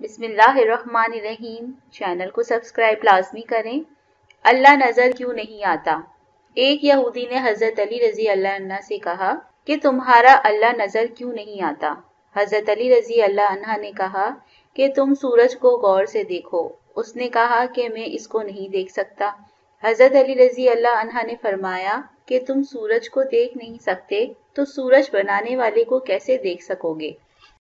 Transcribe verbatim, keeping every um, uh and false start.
बिस्मिल्लाहिर्रहमानिर्रहीम। चैनल को सब्सक्राइब लाजमी करें। अल्लाह नजर क्यों नहीं आता? एक यहूदी ने हजरत अली रजी अल्लाह अन्हा से कहा कि तुम्हारा अल्लाह नजर क्यों नहीं आता? हजरत अली रजी अल्लाह अन्हा ने कहा कि तुम सूरज को गौर से देखो। उसने कहा कि मैं इसको नहीं देख सकता। हजरत अली रजी अल्लाह अन्हा ने फरमाया कि तुम सूरज को देख नहीं सकते तो सूरज बनाने वाले को कैसे देख सकोगे?